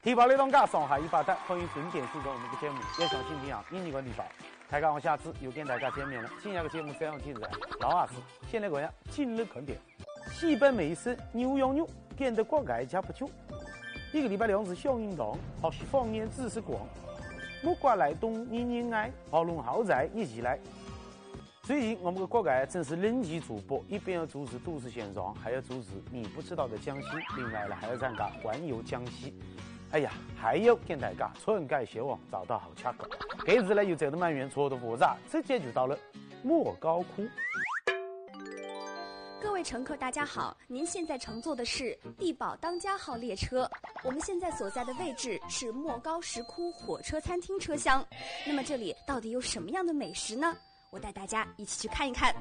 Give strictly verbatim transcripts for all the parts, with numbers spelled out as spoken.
地宝来当家，上海一把单，欢迎准点收看我们的节目，也想新平阳印尼个地宝。大家我下次又跟大家见面了。今天个节目非常精彩，老阿师先来个样今日看点，西北美食牛羊肉变得国外加不久。一个礼拜两次小运动，学习方言知识广。木瓜来东人人爱，好龙好仔一起来。最近我们的国外正是人气主播，一边要主持都市现状，还要主持你不知道的江西，另外呢还要参加环游江西。哎呀，还要跟大家篡改希望找到好吃的。这次呢又走得蛮远，错的复杂，直接就到了莫高窟。 各位乘客大家好，您现在乘坐的是地宝当家号列车，我们现在所在的位置是莫高石窟火车餐厅车厢。那么这里到底有什么样的美食呢？我带大家一起去看一看。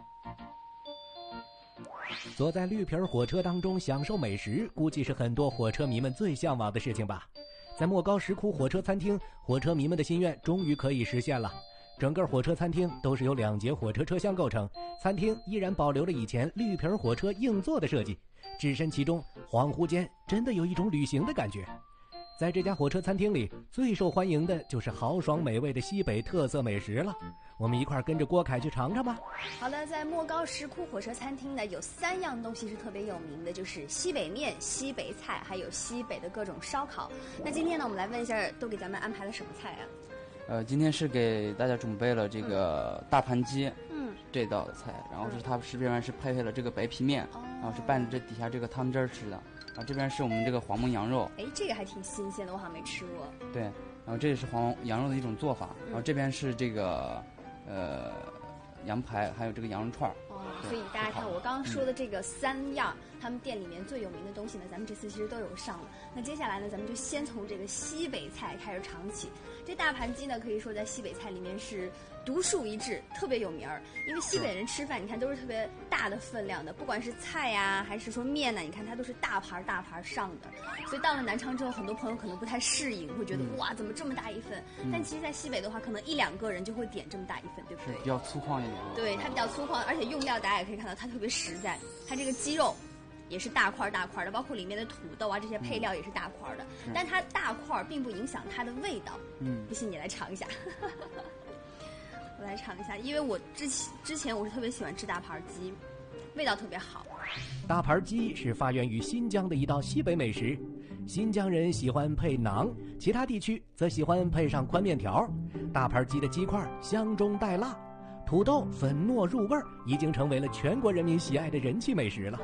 坐在绿皮火车当中享受美食，估计是很多火车迷们最向往的事情吧。在莫高石窟火车餐厅，火车迷们的心愿终于可以实现了。整个火车餐厅都是由两节火车车厢构成，餐厅依然保留了以前绿皮火车硬座的设计，置身其中，恍惚间真的有一种旅行的感觉。在这家火车餐厅里，最受欢迎的就是豪爽美味的西北特色美食了。我们一块跟着郭凯去尝尝吧。 好的，在莫高石窟火车餐厅呢，有三样东西是特别有名的，就是西北面、西北菜，还有西北的各种烧烤。那今天呢，我们来问一下，都给咱们安排了什么菜啊？ 呃，今天是给大家准备了这个大盘鸡， 嗯， 这道菜，然后是它是这边是配配了这个白皮面， 哦、 然后是拌着这底下这个汤汁儿吃的。然后这边是我们这个黄焖羊肉， 哎，这个还挺新鲜的，我好像没吃过。 对，然后这也是黄羊肉的一种做法，然后这边是这个呃羊排，还有这个羊肉串。 哦，所以大家看我刚刚说的这个三样，嗯、他们店里面最有名的东西呢，咱们这次其实都有上了。那接下来呢，咱们就先从这个西北菜开始尝起。这大盘鸡呢，可以说在西北菜里面是独树一帜，特别有名儿。因为西北人吃饭，你看都是特别大的分量的，不管是菜呀、啊，还是说面呢，你看它都是大盘大盘上的。所以到了南昌之后，很多朋友可能不太适应，会觉得、嗯、哇，怎么这么大一份？嗯、但其实，在西北的话，可能一两个人就会点这么大一份，对不对？ 比较粗犷一点。 对，它比较粗犷，而且用料大家也可以看到，它特别实在。它这个鸡肉也是大块大块的，包括里面的土豆啊，这些配料也是大块的。嗯、但它大块并不影响它的味道。嗯，不信你来尝一下。我来尝一下，因为我之前之前我是特别喜欢吃大盘鸡，味道特别好。 大盘鸡是发源于新疆的一道西北美食，新疆人喜欢配馕，其他地区则喜欢配上宽面条。大盘鸡的鸡块香中带辣，土豆粉糯入味，已经成为了全国人民喜爱的人气美食了。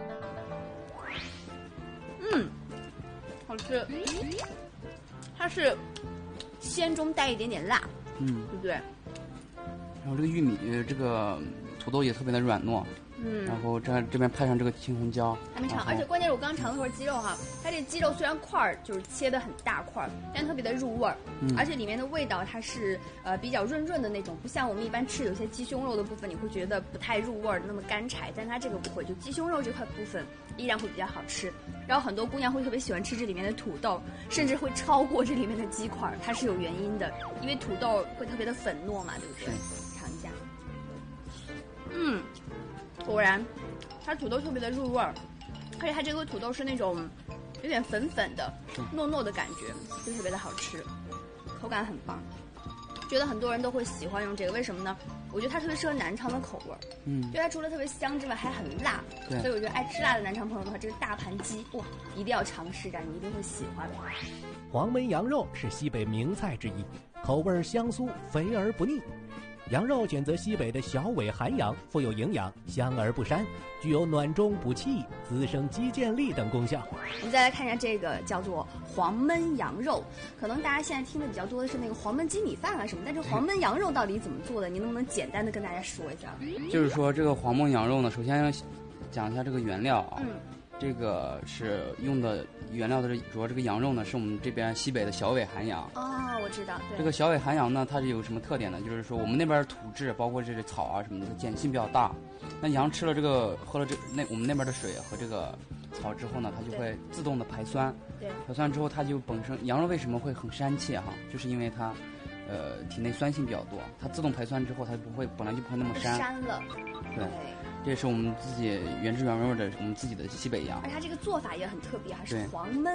嗯，好吃。它是鲜中带一点点辣，嗯，对不对？ 然后这个玉米，呃，这个土豆也特别的软糯，嗯，然后这这边配上这个青红椒， 还没尝，而且关键是我刚尝了会儿鸡肉哈，它这鸡肉虽然块儿就是切的很大块儿，但特别的入味儿，嗯，而且里面的味道它是呃比较润润的那种，不像我们一般吃有些鸡胸肉的部分，你会觉得不太入味儿，那么干柴，但它这个不会，就鸡胸肉这块部分依然会比较好吃。然后很多姑娘会特别喜欢吃这里面的土豆，甚至会超过这里面的鸡块，它是有原因的，因为土豆会特别的粉糯嘛，对不对？尝一下，嗯，果然，它土豆特别的入味儿，而且它这个土豆是那种有点粉粉的、糯糯的感觉，就特别的好吃，口感很棒。觉得很多人都会喜欢用这个，为什么呢？我觉得它特别适合南昌的口味，嗯，因为它除了特别香之外，还很辣，所以我觉得爱吃辣的南昌朋友的话，这个大盘鸡哇，一定要尝试一下，你一定会喜欢。 黄焖羊肉是西北名菜之一，口味香酥，肥而不腻。羊肉选择西北的小尾寒羊，富有营养，香而不膻，具有暖中补气、滋生肌腱力等功效。 我们再来看一下这个叫做黄焖羊肉，可能大家现在听的比较多的是那个黄焖鸡米饭啊什么，但是黄焖羊肉到底怎么做的？您能不能简单的跟大家说一下？ 就是说这个黄焖羊肉呢，首先要讲一下这个原料啊。嗯，这个是用的原料的主要这个羊肉呢，是我们这边西北的小尾寒羊。 哦，我知道。对， 这个小尾寒羊呢，它是有什么特点呢？就是说我们那边土质，包括这些草啊什么的，碱性比较大。那羊吃了这个，喝了这那我们那边的水和这个草之后呢，它就会自动的排酸。对，排酸之后，它就本身羊肉为什么会很膻气哈？就是因为它，呃，体内酸性比较多，它自动排酸之后，它不会本来就不会那么膻。 膻了。 对。这是我们自己原汁原味的，我们自己的西北羊。 而它这个做法也很特别，还是黄焖。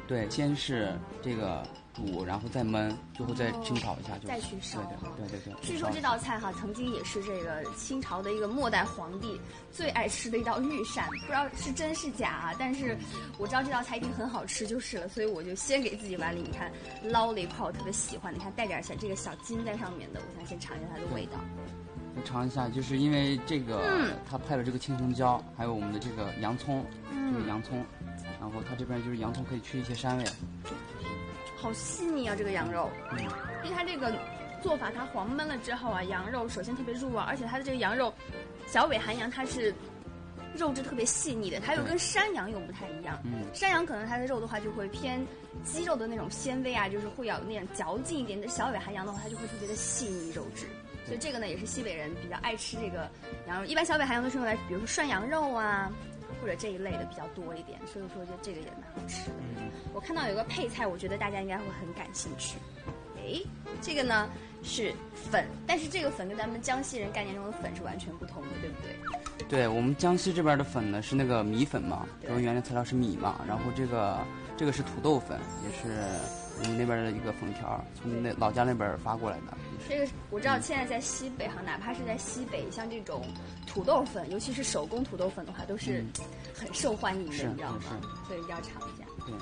对，先是这个煮，然后再焖，最后再清炒一下，就再去烧。 对对对对。 据说这道菜哈，曾经也是这个清朝的一个末代皇帝最爱吃的一道御膳，不知道是真是假啊。但是我知道这道菜一定很好吃就是了，所以我就先给自己碗里，你看捞了一块我特别喜欢，你看带点小这个小筋在上面的，我想先尝一下它的味道。 我尝一下，就是因为这个，嗯、它配了这个青红椒，还有我们的这个洋葱，嗯、这个洋葱，然后它这边就是洋葱可以去一些膻味。 好细腻啊，这个羊肉，嗯，因为它这个做法，它黄焖了之后啊，羊肉首先特别入味，而且它的这个羊肉，小尾寒羊它是肉质特别细腻的，它又跟山羊又不太一样。嗯，山羊可能它的肉的话就会偏鸡肉的那种纤维啊，就是会有那种嚼劲一点的，小尾寒羊的话它就会特别的细腻肉质。所以这个呢也是西北人比较爱吃这个羊肉，一般小尾寒羊都是用来比如说涮羊肉啊，或者这一类的比较多一点，所以说我觉得这个也蛮好吃的。嗯、我看到有个配菜，我觉得大家应该会很感兴趣。哎，这个呢是粉，但是这个粉跟咱们江西人概念中的粉是完全不同的，对不对？ 对，我们江西这边的粉呢是那个米粉嘛，因为原料材料是米嘛，然后这个这个是土豆粉，也是我们那边的一个粉条，从那老家那边发过来的。 这个我知道，现在在西北哈，哪怕是在西北，像这种土豆粉，尤其是手工土豆粉的话，都是很受欢迎的，你知道吗？所以一定要尝一下。 对。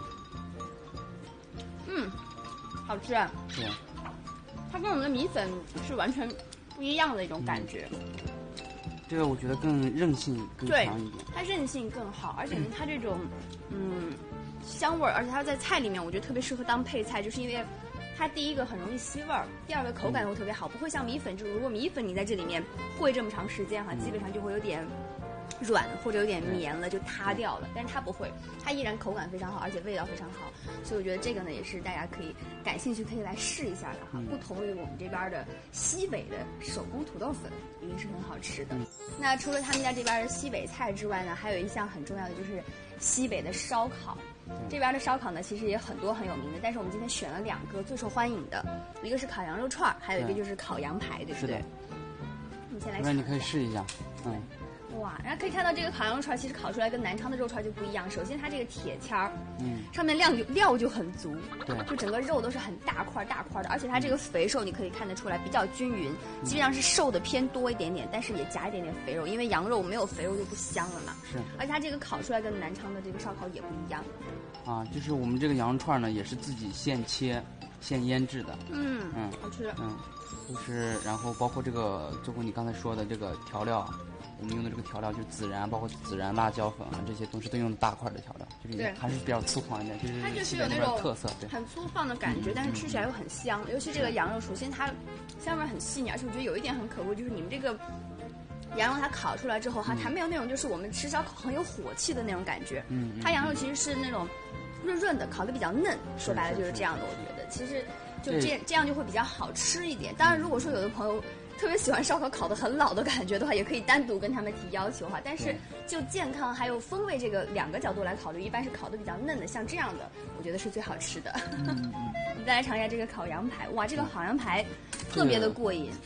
嗯，好吃啊！ 对。 它跟我们的米粉是完全不一样的一种感觉。嗯、 这个我觉得更韧性更强一点。 它韧性更好，而且呢，它这种嗯香味儿，而且它在菜里面，我觉得特别适合当配菜，就是因为。它第一个很容易吸味儿，第二个口感会特别好，不会像米粉这种，如果米粉你在这里面烩这么长时间哈，基本上就会有点软或者有点绵了，就塌掉了。但是它不会，它依然口感非常好，而且味道非常好。所以我觉得这个呢，也是大家可以感兴趣可以来试一下的哈。不同于我们这边的西北的手工土豆粉，一定是很好吃的。那除了他们家这边的西北菜之外呢，还有一项很重要的就是西北的烧烤。这边的烧烤呢，其实也很多很有名的，但是我们今天选了两个最受欢迎的，一个是烤羊肉串，还有一个就是烤羊排，对不对？你先来尝一下。 那你可以试一下，嗯。 哇，然后可以看到这个烤羊肉串其实烤出来跟南昌的肉串就不一样。首先它这个铁签儿，嗯，上面料就料就很足， 对， 就整个肉都是很大块大块的，而且它这个肥瘦你可以看得出来比较均匀，基本上是瘦的偏多一点点，但是也夹一点点肥肉，因为羊肉没有肥肉就不香了嘛。 是， 而且它这个烤出来跟南昌的这个烧烤也不一样。 啊，就是我们这个羊肉串呢，也是自己现切、现腌制的。 嗯嗯，好吃。 嗯，就是然后包括这个，最后你刚才说的这个调料。我们用的这个调料就是孜然，包括孜然、辣椒粉啊，这些都是都用大块的调料，就是还是比较粗犷一点，就是它就是有那种特色，对， 很粗放的感觉，但是吃起来又很香。尤其这个羊肉，首先它香味很细腻，而且我觉得有一点很可贵，就是你们这个羊肉它烤出来之后哈，它没有那种就是我们吃烧烤很有火气的那种感觉，嗯，它羊肉其实是那种润润的，烤得比较嫩，说白了就是这样的。我觉得其实就这这样就会比较好吃一点。当然，如果说有的朋友特别喜欢烧烤烤得很老的感觉的话，也可以单独跟他们提要求哈。但是就健康还有风味这个两个角度来考虑，一般是烤得比较嫩的，像这样的，我觉得是最好吃的。嗯嗯、我们再来尝一下这个烤羊排，哇，这个烤羊排特别的过瘾。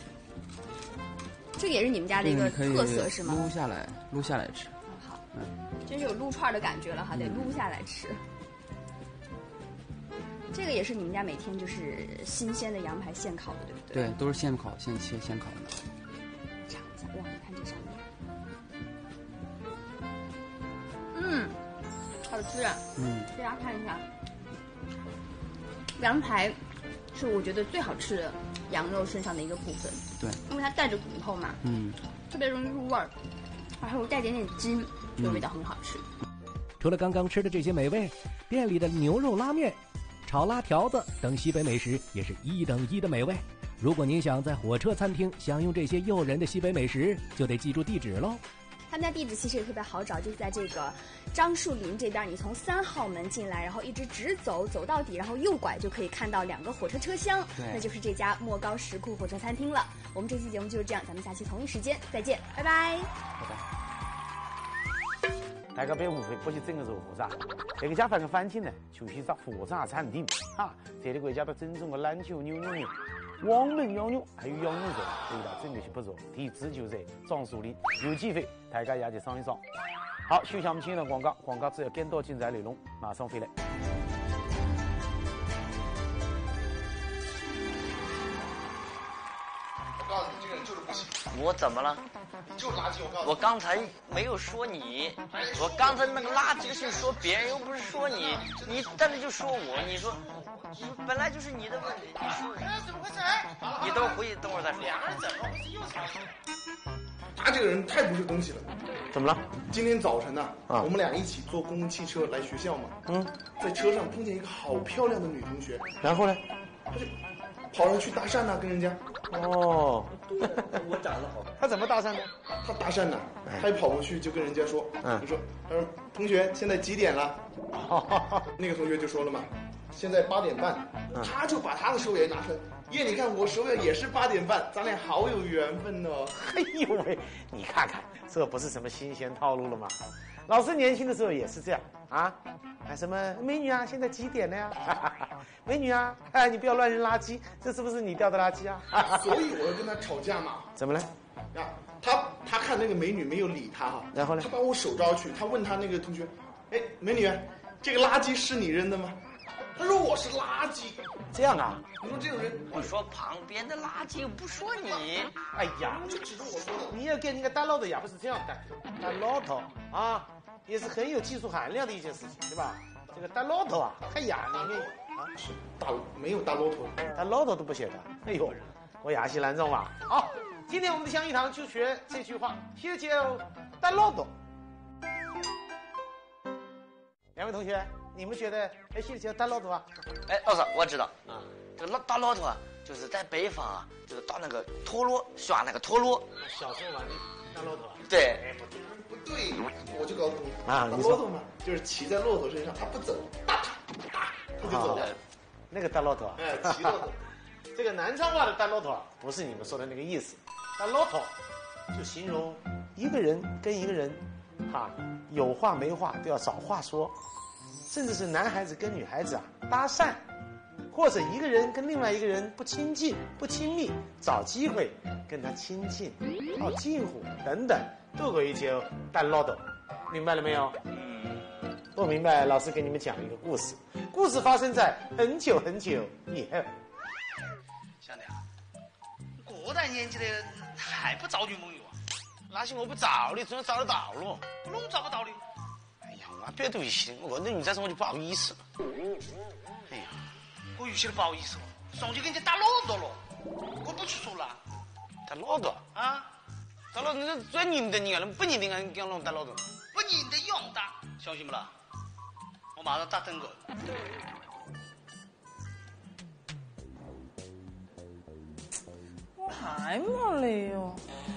这个也是你们家的一个特色是吗？ 撸下来，撸下来吃。 哦、好，嗯，真是有撸串的感觉了哈，得撸下来吃。这个也是你们家每天就是新鲜的羊排现烤的，对不对？ 对，都是现烤、现切、现烤的。 尝一下，哇，你看这上面，嗯，好吃啊！嗯，大家看一下，羊排是我觉得最好吃的羊肉身上的一个部分。 对， 因为它带着骨头嘛，嗯，特别容易入味儿，然后带点点筋，所以味道很好吃。 嗯、除了刚刚吃的这些美味，店里的牛肉拉面、炒拉条子等西北美食也是一等一的美味。如果您想在火车餐厅享用这些诱人的西北美食，就得记住地址喽。 他们家地址其实也特别好找，就是在这个樟树林这边，你从三号门进来，然后一直直走，走到底，然后右拐就可以看到两个火车车厢，那就是这家莫高石窟火车餐厅了。我们这期节目就是这样，咱们下期同一时间再见，拜拜。 拜拜。 大家别误会，不是整个肉火车，这个家饭的饭厅呢，就是只火车餐厅哈。这里国家的正宗的篮球牛肉面、黄焖羊肉，还有羊肉肉，味道真的是不错。地址就在樟树林，有机会大家也去尝一尝。好，休息我们进入广告，广告只要点到精彩内容，马上回来。 告诉你，这个人就是不行。 我怎么了？ 你就是垃圾，我告诉你。 我刚才没有说你，我刚才那个垃圾是说别人，又不是说你，你但是就说我，你说，本来就是你的问题，你说， 怎么回事？ 你等会儿回去，等会儿再说。 两个人怎么不是又吵？他这个人太不是东西了。 怎么了？ 今天早晨呢、 啊我们俩一起坐公共汽车来学校嘛。 嗯， 在车上碰见一个好漂亮的女同学， 然后呢？ 他就跑上去搭讪呐、跟人家。 哦， 我长得好。 他怎么搭讪的？ 他搭讪呢、他一跑过去就跟人家说， 嗯你说，他说同学现在几点了？那个同学就说了嘛，现在八点半。 嗯他就把他的手也拿出来，耶，你看我手表也是八点半，咱俩好有缘分哦。 哎呦喂，你看看，这不是什么新鲜套路了吗？老师年轻的时候也是这样啊，哎，什么美女啊，现在几点了呀？美女啊，哎，你不要乱扔垃圾，这是不是你掉的垃圾啊？ 所以我要跟他吵架嘛。 怎么了？ 啊，他他看那个美女没有理他哈， 然后呢他把我手招去，他问他那个同学，哎，美女，这个垃圾是你扔的吗？他说我是垃圾。 这样啊？ 你说这种人， 我说旁边的垃圾，又不说你。 哎呀， 就指着我说的。 你要跟人家打老头呀，不是这样干。打老头啊，也是很有技术含量的一件事情，对吧？这个打老头啊，哎呀，里面啊是大没有大骆驼， 打老头都不晓得。哎呦，我亚西兰中嘛。好，今天我们的香一堂就学这句话，先教打老头。两位同学，你们觉得哎，现在叫打老头啊？ 哎，老师，我知道啊，这个老大骆驼啊，就是在北方啊，就是打那个陀螺，耍那个陀螺。 小时候玩的打老头啊？ 对， 哎，不对。 不对，我就告诉你啊你说大骆驼嘛，就是骑在骆驼身上，他不走，哒哒，他就走了。 那个大骆驼啊， 哎，骑骆驼。 这个南昌话的大骆驼啊不是你们说的那个意思，大骆驼就形容一个人跟一个人，哈，有话没话都要找话说，甚至是男孩子跟女孩子啊搭讪，或者一个人跟另外一个人不亲近、不亲密，找机会跟他亲近、套近乎等等，都可以叫大骆驼，明白了没有？不明白，老师给你们讲一个故事。故事发生在很久很久以后。 兄弟啊，这大年纪的还不找女朋友啊？ 那些我不找的，总找得到了。 弄找不到的。 哎呀，我别对不起，我那女在时我就不好意思了。哎呀， 我有些不好意思了，上去给人家打骆驼了，我不去说了。 打骆驼啊？ 打骆驼，那最认得你了，不认得俺给我打骆驼。 不认得用打，相信不啦？我马上打灯狗。 我还没来哟。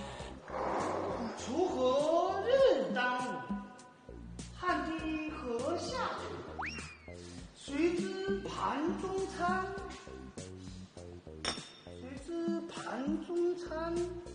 锄禾日当午，汗滴禾下土。谁知盘中餐？谁知盘中餐？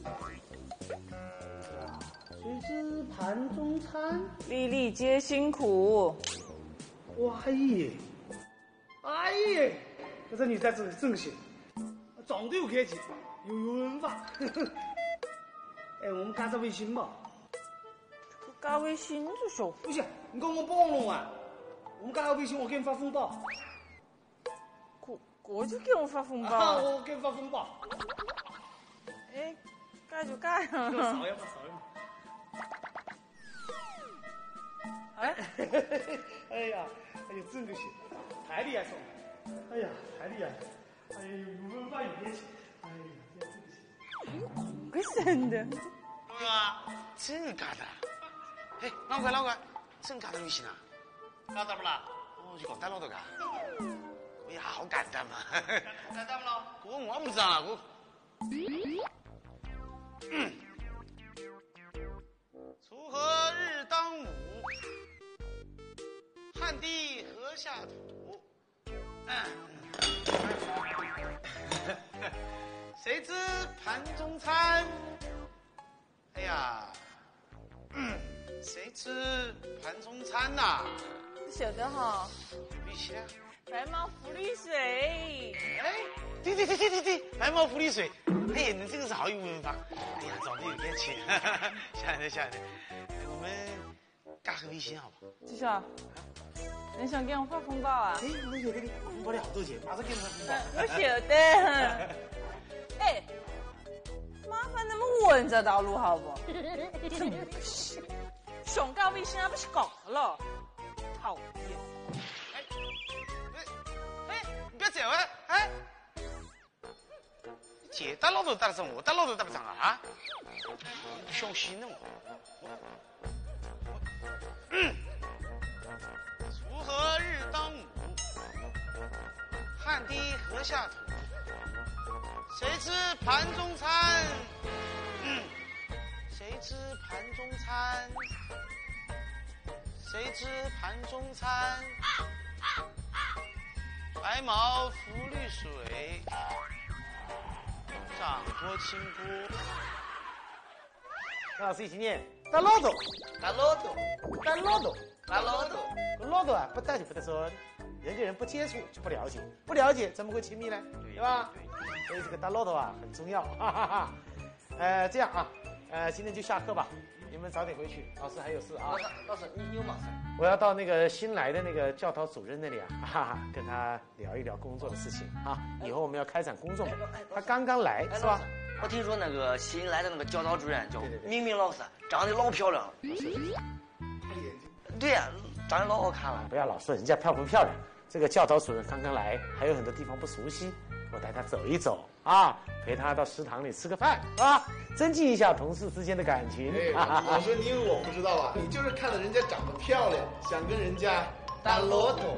谁知盘中餐？ 粒粒皆辛苦。 哇耶！哎耶！这个女崽子真行，长得又客气，又有文化。哎，我们加个微信吧。 加微信就说。 不行，你跟我帮了啊！我们加个微信，我给你发红包。 我我就给我发红包。 啊，我给你发红包。 哎，干就干啊！ 扫一下，扫一下。 哎， 哎呀，哎呀，真个行，太厉害了！哎呀，太厉害了！哎呀，有文化有客气。哎呀，真个行。 个神的。 对啊，真假的？哎，老怪老怪，真假的旅行啊？ 干什么啦？ 哦，就讲打骆驼噶？哎呀，好简单嘛！ 干什么了？ 我我不知道了，我。嗯。锄禾日当午，汗滴禾下土。嗯。谁知盘中餐？哎呀，嗯，谁知盘中餐呐、啊？ 晓得哈。 绿旗啊？ 白毛浮绿水。 哎，对对对对对对，白毛浮绿水。哎，你这个是好有文化。哎呀，长得有点气。下来下来，我们加个微信好不好？ 志晓，你想给我发红包啊？ 哎，我有的你红包的好多钱，马上给你发红包。 我晓得。哎， 问这道路好不？真不是，上岗微信还不是搞了，讨厌！ 哎哎哎，你不要走啊！哎，姐打老头打得上，我打老头打不上啊！你不小心了我。嗯，锄禾日当午，汗滴禾下土。谁知盘中餐？嗯，谁知盘中餐？谁知盘中餐？白毛浮绿水，涨过清波。 跟老师一起念：打老头， 打老头， 打老头， 打老头。 老头啊，不打就不得顺，人跟人不接触就不了解，不了解怎么会亲密呢？对吧？所以这个打老头啊很重要，哈哈哈。呃，这样啊，呃，今天就下课吧，你们早点回去，老师还有事啊。 老师，老师，你你有忙事？ 我要到那个新来的那个教导主任那里啊，哈哈，跟他聊一聊工作的事情啊。以后我们要开展公众，他刚刚来是吧？ 我听说那个新来的那个教导主任叫明明老师，长得老漂亮了。对呀、啊，长得老好看了。 不要老说人家漂不漂亮，这个教导主任刚刚来，还有很多地方不熟悉，我带他走一走啊，陪他到食堂里吃个饭啊，增进一下同事之间的感情。 哎，我说你以为我不知道啊？你就是看到人家长得漂亮，想跟人家打骆驼。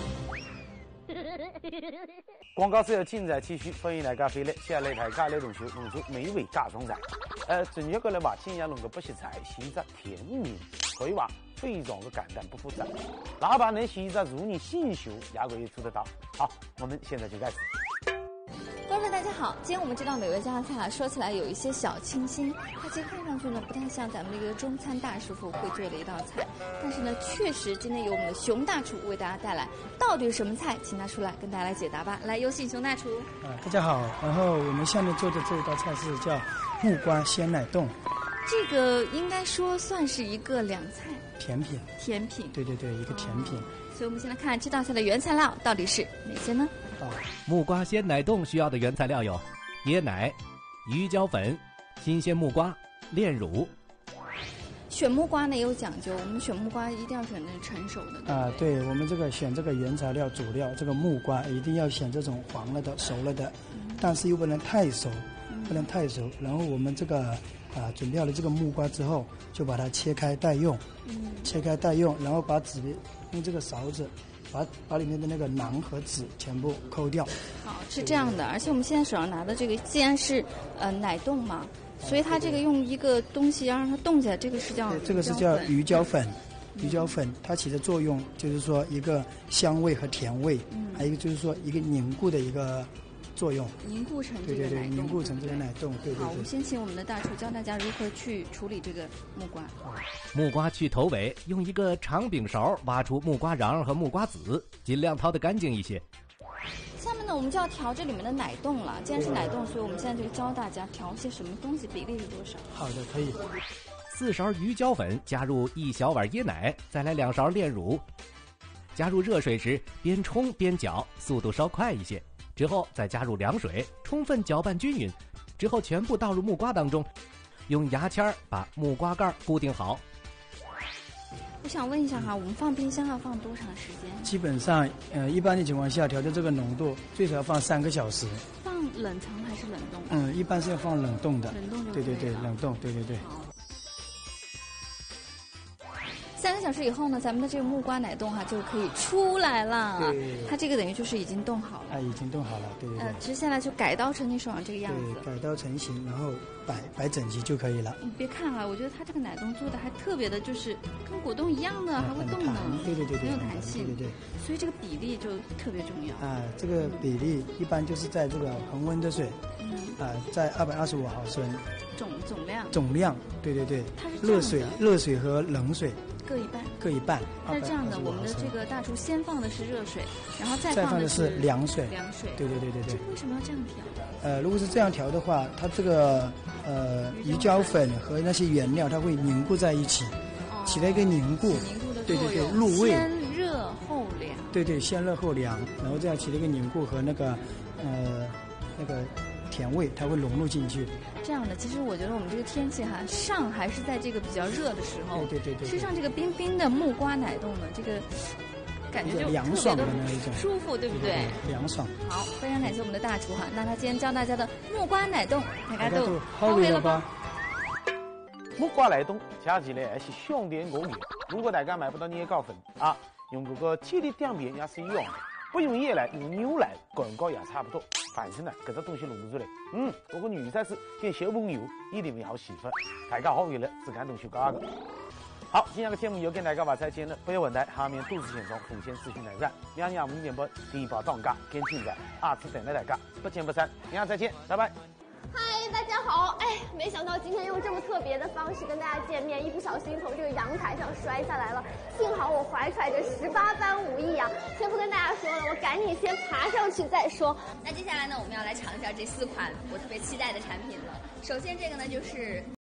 廣告之後精彩繼續，歡迎大家回來。接下來大家來同學弄出美味家常菜。呃，正確嘅嚟話，今日弄個不食菜，是一隻甜面，可以話非常的簡單不複雜。哪怕能是一隻如你信手，也可以做得到。好，我們現在就開始。 觀眾大家好，今天我們這道美味家常菜啊，說起來有一些小清新，它其實看上去呢不太像咱們這個中餐大師傅會做的一道菜，但是呢確實今天由我們的熊大廚為大家帶來，到底是什麼菜，請他出來跟大家來解答吧。來，有請熊大廚。 啊，大家好，然後我們下面做的這一道菜是叫木瓜鮮奶凍， 這個應該說算是一個涼菜， 甜品。 甜品。 對對對，一個甜品。 哦，所以我們先來看這道菜的原材料到底是哪些呢？ 木瓜鮮奶凍需要的原材料有椰奶、魚膠粉、新鮮木瓜、煉乳。 選木瓜呢有講究，我們選木瓜一定要選那個成熟的。對對啊，對，我們這個選這個原材料主料，這個木瓜一定要選這種黃了的、熟了的，嗯、但是又不能太熟，嗯、不能太熟。然後我們這個啊準備好了這個木瓜之後，就把它切開待用，嗯、切開待用，然後把籽用這個勺子。把把裡面的那個囊和籽全部摳掉。 好，是這樣的，而且我們現在手上拿的這個，既然是呃奶凍嘛，所以它這個用一個東西要讓它凍起來，這個是叫這個是叫魚膠粉。魚膠粉它起的作用就是說一個香味和甜味，嗯、還有一個就是說一個凝固的一個作用。 凝固成這個對對對， 奶凍。 凝固成這個奶凍，對對對。 好，我們先請我們的大廚教大家如何去處理這個木瓜。 木瓜去頭尾，用一個長柄勺挖出木瓜瓤和木瓜籽，盡量掏得乾淨一些。 下面呢，我們就要調這裡面的奶凍了。既然是奶凍，所以我們現在就教大家調些什麼東西，比例是多少？ 好的，可以。 四勺魚膠粉，加入一小碗椰奶，再來兩勺煉乳。加入熱水時，邊沖邊攪，速度稍快一些。之後再加入涼水，充分攪拌均勻。之後全部倒入木瓜當中，用牙籤把木瓜蓋固定好。 我想問一下哈，我們放冰箱要放多長時間？ 基本上，呃，一般的情況下，調的這個濃度最少要放三個小時。 放冷藏還是冷凍？ 嗯，一般是要放冷凍的。 冷凍就對對對，冷凍，對對對。 三個小時以後呢，咱們的這個木瓜奶凍哈、啊、就可以出來了。 對， 它這個等於就是已經凍好了。 啊，已經凍好了，對對對。 呃，接下來就改刀成你手上這個樣子。 對，改刀成型，然後擺擺整齊就可以了。 你別看啊，我覺得它這個奶凍做的還特別的，就是跟果凍一樣的，啊、還會動呢。 對對對對， 很有彈性。 對對對。 所以這個比例就特別重要。 啊，這個比例一般就是在這個恆溫的水，嗯，啊，在二百二十五毫升。 總總量。 總量，對對對。 它是這樣的。 熱水，熱水和冷水。 各一半， 各一半。 它是這樣的，我們的這個大廚先放的是熱水，然後再放的是涼水。 涼水。 對對對對對。 為什麼要這樣調？ 呃，如果是這樣調的話，它這個呃魚膠粉和那些原料，它會凝固在一起，哦、起到一個凝固。 凝固的作用。 對對對，入味。 先熱後涼。 對對，先熱後涼，然後這樣起了一個凝固和那個呃那個。甜甜味，它会融入进去。 这样的，其实我觉得我们这个天气哈，上还是在这个比较热的时候， 对对对对， 吃上这个冰冰的木瓜奶冻呢，这个感觉就凉爽的那一种， 舒服，对不对？ 凉爽。 好，非常感谢我们的大厨哈，那他今天教大家的木瓜奶冻，大家都好味了吧？ 木瓜奶冻吃起来还是香甜口甜。如果大家买不到年糕粉啊，用这个吉利淀面也是一样的。不用椰奶，用牛奶，感觉也差不多。反正呢，这个东西弄出来，嗯，这个女孩子跟小朋友一定会好喜欢。大家好为了自家东西搞的。好，今天的节目又跟大家话再见了，不要问题，下面都市现状风险资讯来源，两样五点半地保当家跟进在，下次等待大家，不见不散。明天再见，拜拜。 嗨，大家好！哎，没想到今天用这么特别的方式跟大家见面，一不小心从这个阳台上摔下来了。幸好我怀揣着十八般武艺啊，先不跟大家说了，我赶紧先爬上去再说。 那接下来呢，我们要来尝一下这四款我特别期待的产品了。首先这个呢就是。